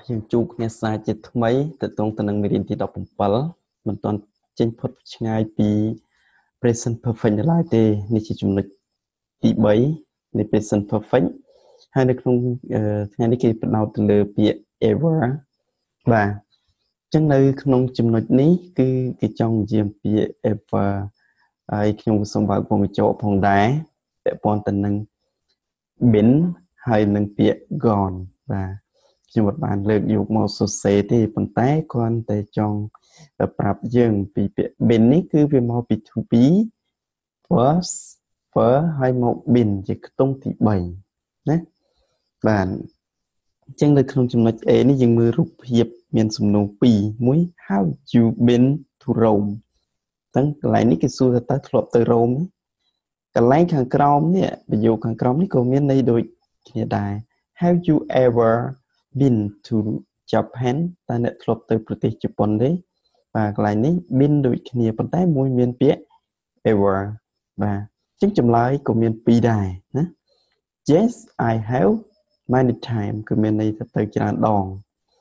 យើងជួបគ្នាសាជាថ្មីទៅតងទៅនឹងមេរៀនទី17មិនទាន់ចេញផុតឆ្ងាយពី present perfect ឡើយទេនេះជាចំណុចទី3នៃ present perfect ហើយនៅក្នុងថ្ងៃនេះគេផ្ដោតទៅលើពាក្យ ever បាទអញ្ចឹងនៅក្នុងចំណុចនេះគឺគេចង់និយាយពី ever ហើយខ្ញុំក៏សូមបើកពងកញ្ចក់ផងដែរពាក់ព័ន្ធទៅនឹង been ហើយនឹងពាក្យ gone បាទខ្ញុំមិនបានលើកយកមកសរសេរទេប៉ុន្តែគ្រាន់តែចង់ប្រាប់យើងពីពាក្យ been នេះគឺវាមកពី to be was were ហើយមក been ជាខ្ទង់ទី3ណាបាទអញ្ចឹងនៅក្នុងចំណុច A នេះយើងមើលរូបភាពមានសំណួរ2មួយ how you been to Rome ទាំងកន្លែងនេះគេសួរថាតើធ្លាប់ទៅរ៉ូម កន្លែងខាងក្រោមនេះប្រយោគខាងក្រោមនេះក៏មានន័យដូចគ្នាដែរ Have you ever been to Japan តើអ្នកធ្លាប់ទៅប្រទេសជប៉ុនទេបាទកន្លែងនេះ been ដូចគ្នាប៉ុន្តែមួយមានពាក្យ ever បាទអញ្ចឹងចម្លើយក៏មាន2ដែរណា Yes I have many time គឺមានន័យថាទៅច្រើនដង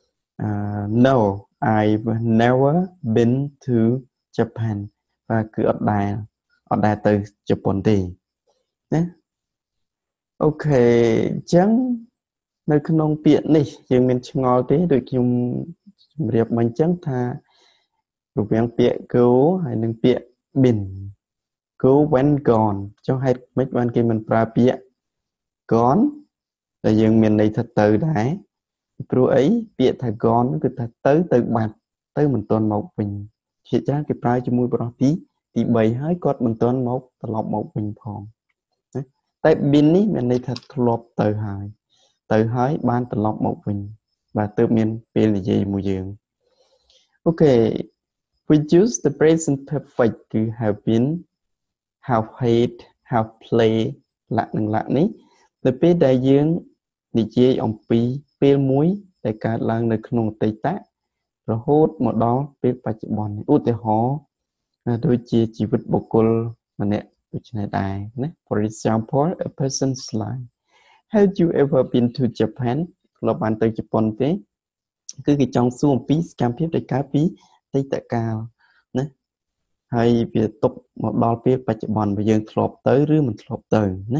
No I've never been to Japan បាទគឺអត់ដែលទៅជប៉ុនទេណាអូខេអញ្ចឹងនៅក្នុងពាក្យនេះយើងមានឆ្ងល់ទេដូចខ្ញុំជម្រាបមកអញ្ចឹងថារវាងពាក្យ go ហើយនិងពាក្យ been go when gone ចុះហេតុម៉េចបានគេមិនប្រើពាក្យ gone តែយើងមានន័យថាទៅដែរព្រោះអីពាក្យថា gone គឺថាទៅបាត់ទៅមិនទាន់មកវិញជាច្រើនគេប្រើជាមួយបរិបទទី3ហើយគាត់មិនទាន់មកត្រឡប់មកវិញផងណាតែ been នេះមានន័យថាធ្លាប់ទៅហើយបានត្រឡប់មកវិញបាទទើបមានពេលនិយាយមួយយើងអូខេ we use the present perfect គឺ have been have had have play លក្ខណៈនេះទៅពេលដែលយើងនិយាយអំពីពេលមួយដែលកើតឡើងនៅក្នុងអតីតរហូតមកដល់ពេលបច្ចុប្បន្នឧទាហរណ៍ដូចជាជីវិតបុគ្គលម្នាក់ដូចនេះដែរណា For example a person's life Have you ever been to Japan ធ្លាប់បានទៅជប៉ុនទេគឺគេចង់សួរអំពីសកម្មភាពដែលកើតពីអតីតកាលណាហើយវាទុកមកដល់ពេលបច្ចុប្បន្នយើងធ្លាប់ទៅឬមិនធ្លាប់ទៅណា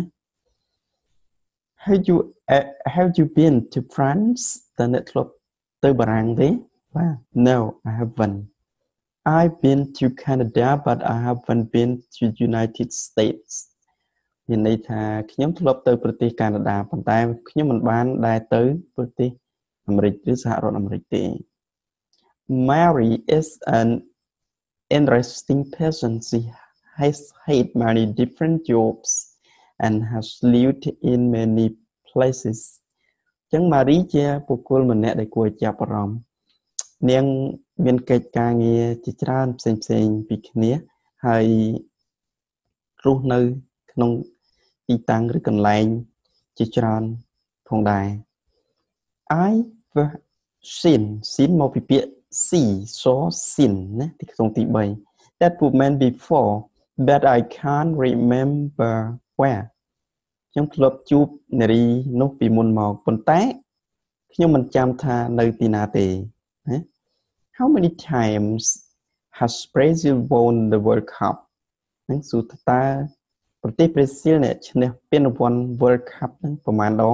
Have you been to France តើអ្នកធ្លាប់ទៅបារាំងទេបាទ No I haven't I've been to Canada but I haven't been to United States មានន័យថាខ្ញុំធ្លាប់ទៅប្រទេសកាណាដាប៉ុន្តែខ្ញុំមិនបានដែរទៅប្រទេសអាមេរិកឬសហរដ្ឋអាមេរិកទេ Mary is an interesting person she has had many different jobs and has lived in many places អញ្ចឹង Mary ជាបុគ្គលម្នាក់ដែលគួរឲ្យចាប់អារម្មណ៍នាងមានកិច្ចការងារជាច្រើនផ្សេងពីគ្នាហើយរស់នៅក្នុងទីតាំងឬកន្លែងជាច្រើនផងដែរ I've seen មកពីពាក្យ see saw seen ណាទីក្នុងទី3 that woman before but I can't remember where ខ្ញុំធ្លាប់ជួបនារីនោះពីមុនមកប៉ុន្តែខ្ញុំមិនចាំថានៅទីណាទេណា How many times has Brazil won the World Cup នឹងសួរថាប្រទេសប្រេស៊ីលអ្នកឈ្នះពានរង្វាន់ World Cup ហ្នឹងប្រហែលដង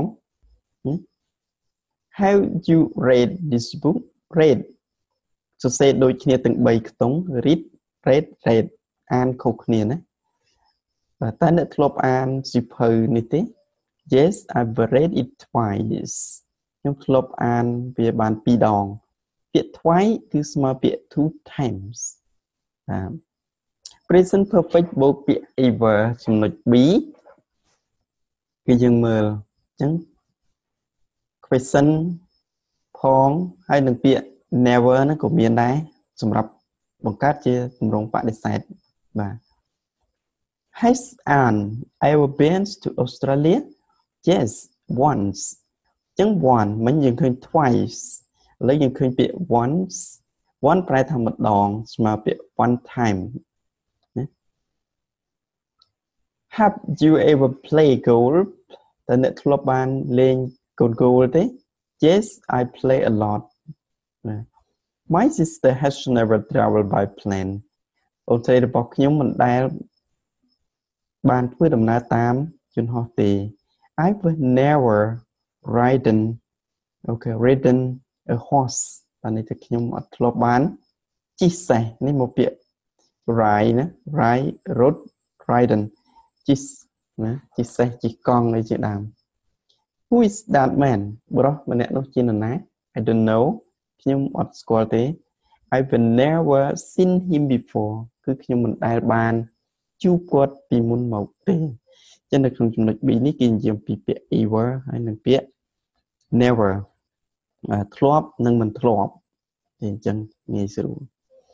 Have you read this book read សរសេរដូចគ្នាទាំង3ខ្ទង់ read read អានខុសគ្នាណាបាទតើអ្នកធ្លាប់អានសៀវភៅនេះទេ Yes I've read it twice ខ្ញុំធ្លាប់អានវាបាន2ដងពាក្យ twice គឺស្មើពាក្យ two times បាទ present perfect បូកពាក្យ ever ចំណុច B គឺយើងមើលអញ្ចឹង question ផងហើយនឹងពាក្យ never ហ្នឹងក៏មានដែរសម្រាប់បង្កើតជាទម្រង់បដិសេធបាទ Has Anne ever been to Australia Yes once អញ្ចឹង one មិញយើងឃើញ twice ឥឡូវយើងឃើញពាក្យ once one ប្រែថាម្ដងស្មើពាក្យ one time ណា Have you ever played golf តើអ្នកធ្លាប់បានលេងកូន golf ទេ Yes, I play a lot. My sister has never traveled by plane. អូនស្រីរបស់ខ្ញុំមិនដែលបានធ្វើដំណើរតាមយន្តហោះទេ I've never ridden a horse បានន័យថាខ្ញុំអត់ធ្លាប់បានជិះសេះនេះមកពាក្យ ride ណា ridden ជិះណាជិះសេះជិះកង់អីជាដើម Who is that man បរិសម្នាក់នោះជានរណា I don't know ខ្ញុំអត់ស្គាល់ទេ I've never seen him before គឺខ្ញុំមិនដែលបានជួបគាត់ពីមុនមកទេចឹងនៅក្នុងចំណុច B នេះគេនិយាយពីពាក្យ ever ហើយនិងពាក្យ never ធ្លាប់និងមិនធ្លាប់ទេអញ្ចឹងងាយស្រួល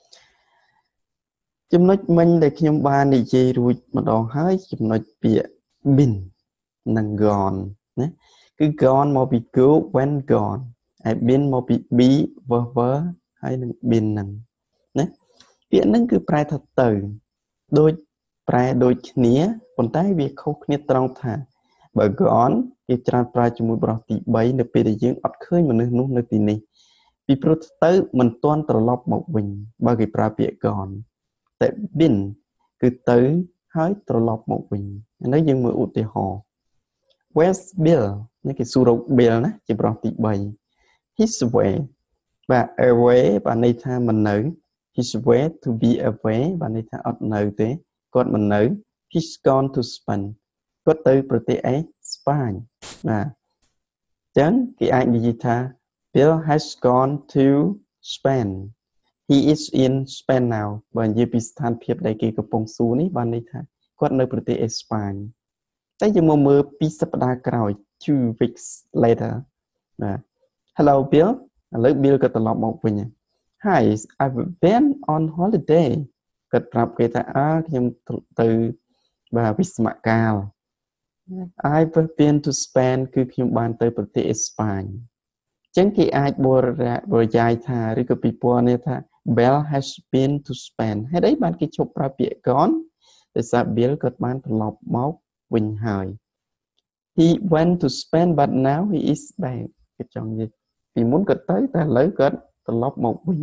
ចំណុចមិញដែលខ្ញុំបាននិយាយរួចម្ដងហើយចំណុចពាក្យ been និង gone ណាគឺ gone មកពី go when gone ហើយ been មកពី be were ហើយនឹង been ហ្នឹងណាពាក្យហ្នឹងគឺប្រែថាទៅដូចប្រែដូចគ្នាប៉ុន្តែវាខុសគ្នាត្រង់ថាបើ gone គេច្រើនប្រើជាមួយបរិសទី3នៅពេលដែលយើងអត់ឃើញមនុស្សនោះនៅទីនេះពីព្រោះទៅមិនទាន់ត្រឡប់មកវិញបើគេប្រើពាក្យ gone តែ been គឺទៅហើយត្រឡប់មកវិញឥឡូវយើងមើលឧទាហរណ៍ Where's Bill នេះគេសួររក Bill ណាជាបរិសទី3 His way បាទ away បានន័យថាមិននៅ His way to be away បានន័យថាអត់នៅទេគាត់មិននៅ He's gone to Spain គាត់ទៅប្រទេសស្ប៉ាញបាទអញ្ចឹងគេអាចនិយាយថា Bill has gone to Spain He is in Spain now បើនិយាយពីស្ថានភាពដែលគេកំពុងសួរនេះបានន័យថាគាត់នៅប្រទេសស្ប៉ាញតែយើងមកមើល2សប្តាហ៍ក្រោយ 2 weeks later បាទ Hello Bill ឥឡូវ Bill ក៏ត្រឡប់មកវិញ Hi I've been on holiday គាត់ប្រាប់គេថាខ្ញុំទៅបាទវិស្សមកាល I've been to Spain គឺខ្ញុំបានទៅប្រទេសស្ប៉ាញអញ្ចឹងគេអាចបរិយាយថាឬក៏ពិពណ៌នាថា Bill has been to Spain ហេតុអីបានគេឈប់ប្រើពាក្យ gone ដោយសារ Bill គាត់បានត្រឡប់មកវិញហើយ He went to Spain but now he is back គេចង់និយាយពីមុនគាត់ទៅតែឥឡូវគាត់ត្រឡប់មកវិញ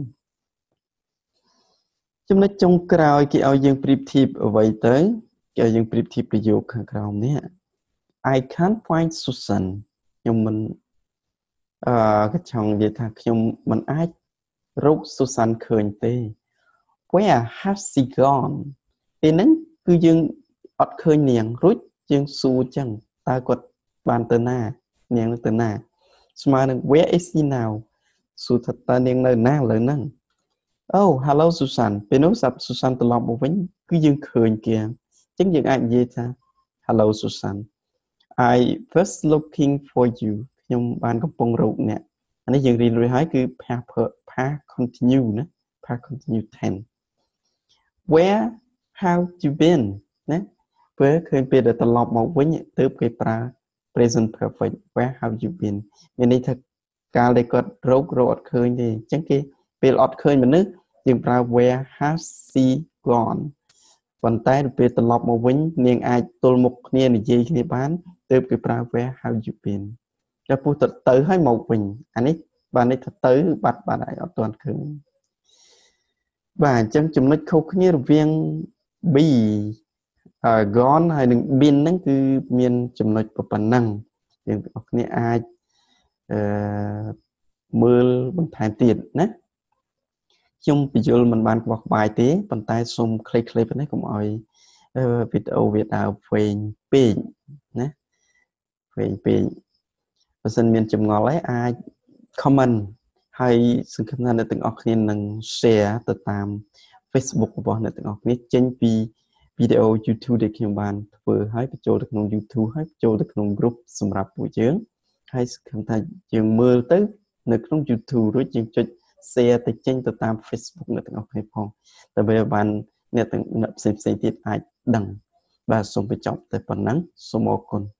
ចំណុចចុងក្រោយគេឲ្យយើងប្រៀបធៀបអ្វីទៅគេឲ្យយើងប្រៀបធៀបប្រយោគខាងក្រោមនេះ I can't find Susan ខ្ញុំមិនគេចង់និយាយថាខ្ញុំមិនអាចរក Susan ឃើញទេ Where has she gone ពេលហ្នឹងគឺយើងអត់ឃើញនាងរួចយើងសួរចឹងតើគាត់បានទៅណានាងទៅណាស្មើនឹង Where is she now សួរថាតើនាងនៅណាឥឡូវហ្នឹង Oh hello Susan ពេលនោះសាប់ Susan ត្រឡប់មកវិញគឺយើងឃើញគេអញ្ចឹងយើងអាចនិយាយថា Hello Susan I was looking for you ខ្ញុំបានកំពុងរកអ្នកអានេះយើងរៀនរួចហើយគឺ past continue ណា past continue tense Where have you been ណាពេលឃើញពេលដែលត្រឡប់មកវិញទើបគេប្រើ present perfect Where have you been មានន័យថាកាលដែលគាត់រកអត់ឃើញទេអញ្ចឹងគេពេលអត់ឃើញមនុស្សយើងប្រើ Where has she gone ប៉ុន្តែពេលត្រឡប់មកវិញនាងអាចទល់មុខគ្នានិយាយគ្នាបានទើបគេប្រើ Where have you been តែពុះទៅហើយមកវិញអានេះបានន័យថាទៅបាត់ហើយអត់ទាន់ឃើញបាទអញ្ចឹងចំណុចខុសគ្នារវាង be gone ហើយនឹង been ហ្នឹងគឺមានចំណុចប៉ុណ្ណឹងយើងទាំងអស់គ្នាអាចមើលបន្ថែមទៀតណាខ្ញុំបញ្យល់មិនបានក្បោះក្បាយទេប៉ុន្តែសូមខ្លីៗប៉ុណ្ណេះកុំឲ្យវីដេអូវាដើរវែងពេកណាវែងពេកបើសិនមានចម្ងល់អីអាច comment ហើយសង្ឃឹមថាអ្នកទាំងអស់គ្នានឹង share ទៅតាម Facebook របស់អ្នកទាំងអស់គ្នាចេញពីវីដេអូ YouTube ដែលខ្ញុំបានធ្វើហើយបញ្ចូលទៅក្នុង YouTube ហើយបញ្ចូលទៅក្នុង group សម្រាប់ពួកយើងហើយសង្ឃឹមថាយើងមើលទៅនៅក្នុង YouTube រួចយើងចុច share ទៅចេញទៅតាម Facebook អ្នកទាំងអស់គ្នាផងដើម្បីឲ្យបានអ្នកទាំងផ្សេងៗទៀតអាចដឹងបាទសូមបញ្ចប់តែប៉ុណ្ណឹងសូមអរគុណ